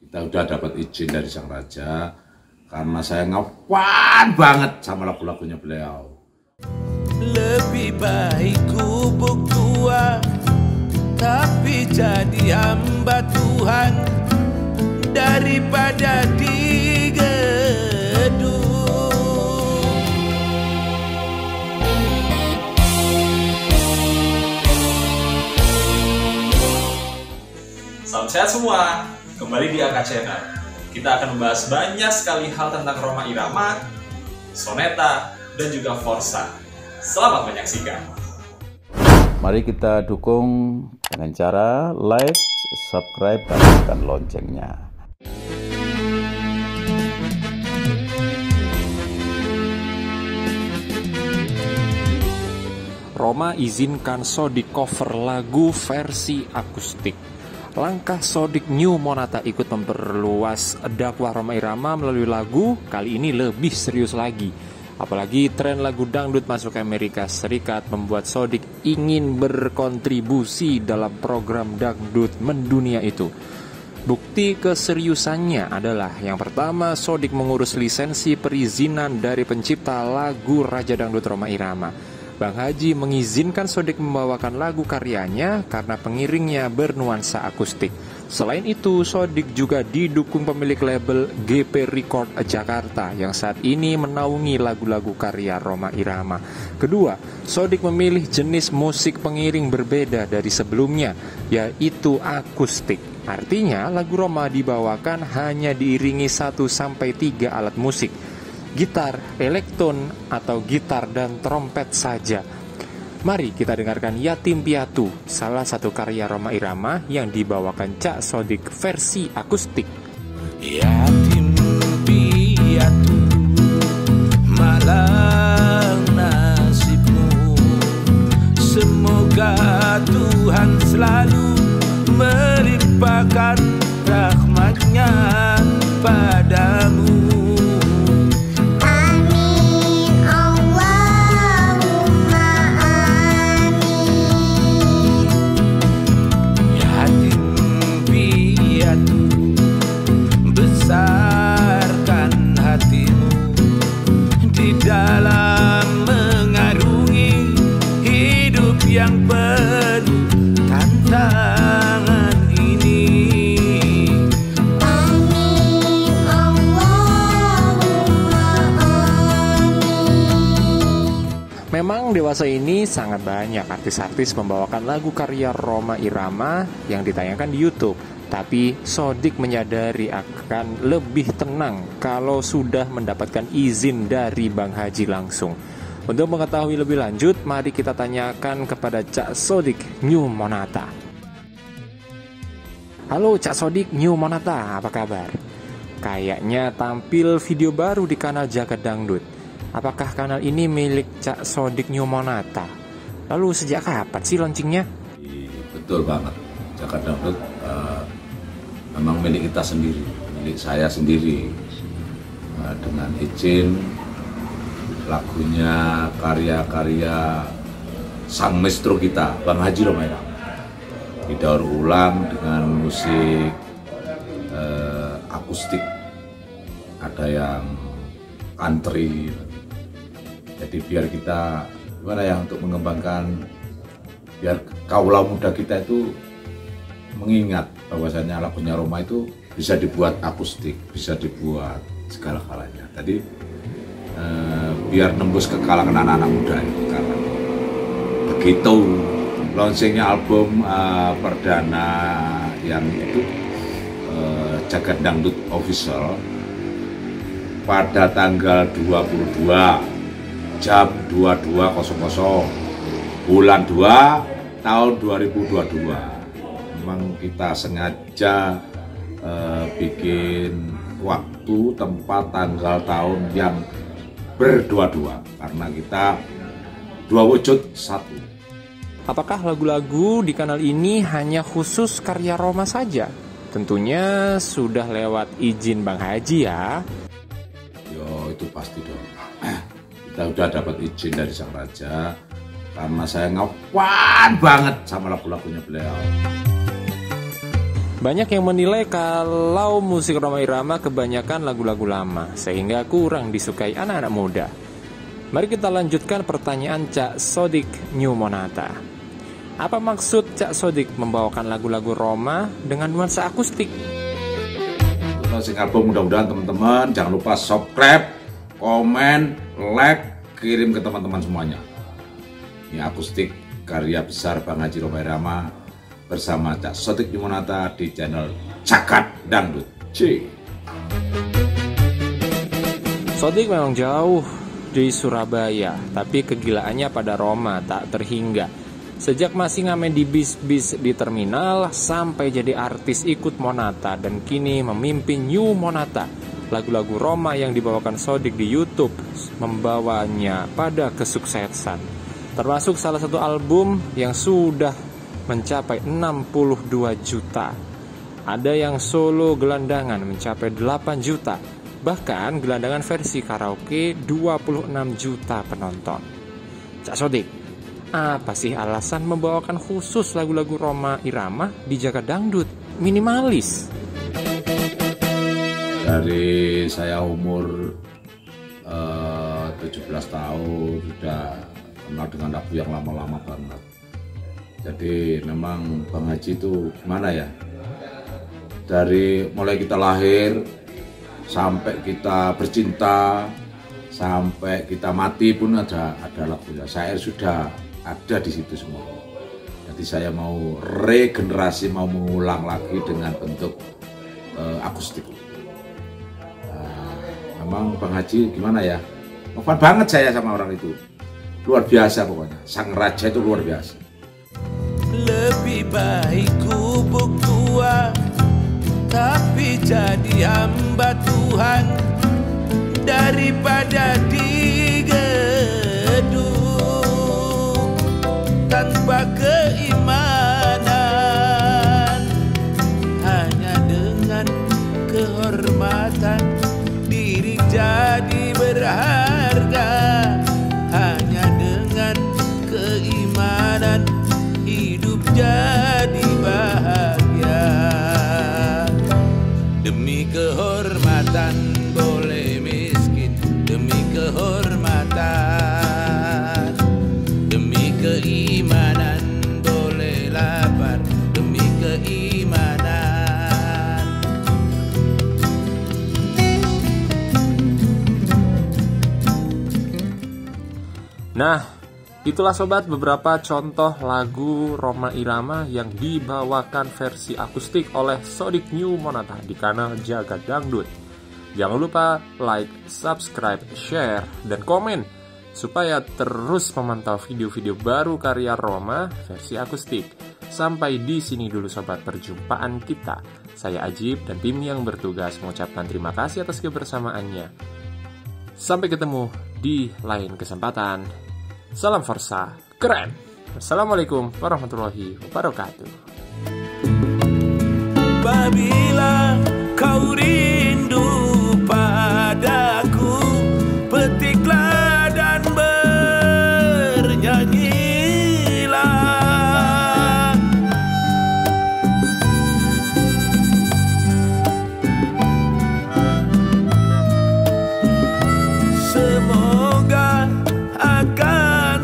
Kita udah dapat izin dari Sang Raja karena saya ngefan banget sama lagu-lagunya beliau. Lebih baik gubuk tua tapi jadi hamba Tuhan daripada digedung. Salam sehat semua, kembali di AK Channel. Kita akan membahas banyak sekali hal tentang Rhoma Irama, Soneta, dan juga Forza. Selamat menyaksikan. Mari kita dukung dengan cara like, subscribe, dan tekan loncengnya. Rhoma izinkan Sodik cover lagu versi akustik. Langkah Sodik New Monata ikut memperluas dakwah Rhoma Irama melalui lagu, kali ini lebih serius lagi. Apalagi tren lagu dangdut masuk ke Amerika Serikat membuat Sodik ingin berkontribusi dalam program dangdut mendunia itu. Bukti keseriusannya adalah yang pertama, Sodik mengurus lisensi perizinan dari pencipta lagu Raja Dangdut Rhoma Irama. Bang Haji mengizinkan Sodik membawakan lagu karyanya karena pengiringnya bernuansa akustik. Selain itu, Sodik juga didukung pemilik label GP Record Jakarta yang saat ini menaungi lagu-lagu karya Rhoma Irama. Kedua, Sodik memilih jenis musik pengiring berbeda dari sebelumnya, yaitu akustik. Artinya, lagu Rhoma dibawakan hanya diiringi 1-3 alat musik, gitar, elektron, atau gitar dan trompet saja. Mari kita dengarkan Yatim Piatu, salah satu karya Rhoma Irama yang dibawakan Cak Sodik versi akustik. Yatim piatu malang nasibmu, semoga Tuhan selalu melimpahkan rahmat-Nya padamu. Besarkan hatimu di dalam mengarungi hidup yang penuh tantangan ini. Amin, Allahumma amin. Memang dewasa ini sangat banyak artis-artis membawakan lagu karya Rhoma Irama yang ditayangkan di YouTube. Tapi Sodik menyadari akan lebih tenang kalau sudah mendapatkan izin dari Bang Haji langsung. Untuk mengetahui lebih lanjut, mari kita tanyakan kepada Cak Sodik New Monata. Halo Cak Sodik New Monata, apa kabar? Kayaknya tampil video baru di kanal Jagat Dangdut. Apakah kanal ini milik Cak Sodik New Monata? Lalu sejak kapan sih launchingnya? Betul banget, Jagat Dangdut memang milik kita sendiri, milik saya sendiri, dengan izin lagunya karya-karya sang maestro kita, Bang Haji Rhoma Irama, didaur ulang dengan musik akustik, ada yang country. Jadi biar kita gimana ya, untuk mengembangkan, biar kaula muda kita itu mengingat bahwasanya lagunya Rhoma itu bisa dibuat akustik, bisa dibuat segala-galanya. Tadi biar nembus ke kalangan anak-anak muda itu, karena begitu launchingnya album perdana yang itu Jagat Dangdut Official pada tanggal 22 jam 22.00 bulan 2 tahun 2022. Memang kita sengaja bikin waktu, tempat, tanggal, tahun yang berdua-dua karena kita dua wujud satu. Apakah lagu-lagu di kanal ini hanya khusus karya Rhoma saja? Tentunya sudah lewat izin Bang Haji ya. Yo, itu pasti dong. Kita udah dapat izin dari Sang Raja karena saya ngefan banget sama lagu-lagunya beliau. Banyak yang menilai kalau musik Rhoma Irama kebanyakan lagu-lagu lama, sehingga kurang disukai anak-anak muda. Mari kita lanjutkan pertanyaan Cak Sodik New Monata. Apa maksud Cak Sodik membawakan lagu-lagu Rhoma dengan nuansa akustik? Sing album, mudah-mudahan teman-teman jangan lupa subscribe, komen, like, kirim ke teman-teman semuanya. Ini akustik karya besar Bang Haji Rhoma Irama bersama Cak Sodik New Monata di channel Cakat Dangdut. Sodik memang jauh di Surabaya, tapi kegilaannya pada Rhoma tak terhingga. Sejak masih ngamen di bis-bis di terminal, sampai jadi artis ikut Monata, dan kini memimpin New Monata. Lagu-lagu Rhoma yang dibawakan Sodik di YouTube membawanya pada kesuksesan. Termasuk salah satu album yang sudah mencapai 62 juta. Ada yang solo gelandangan mencapai 8 juta. Bahkan gelandangan versi karaoke 26 juta penonton. Cak Sodik, apa sih alasan membawakan khusus lagu-lagu Rhoma Irama di Jagat Dangdut? Minimalis. Dari saya umur 17 tahun sudah kenal dengan lagu yang lama-lama banget. Jadi memang Bang Haji itu gimana ya, dari mulai kita lahir sampai kita bercinta sampai kita mati pun ada lagunya. Syair sudah ada di situ semua. Jadi saya mau regenerasi, mau mengulang lagi dengan bentuk akustik. Memang Bang Haji gimana ya, ngefan banget saya sama orang itu, luar biasa pokoknya. Sang raja itu luar biasa. Lebih baik kubuk tua, tapi jadi hamba Tuhan, daripada digedung tanpa keimanan. Hanya dengan kehormatan diri jadi berharga. Hanya dengan keimanan hidup jadi bahagia. Demi kehormatan boleh miskin, demi kehormatan. Demi keimanan boleh lapar, demi keimanan. Nah, itulah sobat beberapa contoh lagu Rhoma Irama yang dibawakan versi akustik oleh Sodik New Monata di kanal Jagat Dangdut. Jangan lupa like, subscribe, share, dan komen supaya terus memantau video-video baru karya Rhoma versi akustik. Sampai di sini dulu sobat perjumpaan kita. Saya Ajib dan tim yang bertugas mengucapkan terima kasih atas kebersamaannya. Sampai ketemu di lain kesempatan. Salam Forsa keren. Assalamualaikum warahmatullahi wabarakatuh. Apabila kau rindu padaku, petiklah dan bernyanyilah. Semoga akan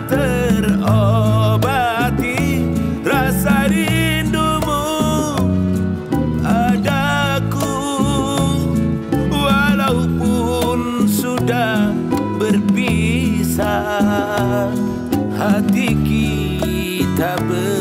terobati rasa rindumu padaku, walaupun sudah berpisah, hati kita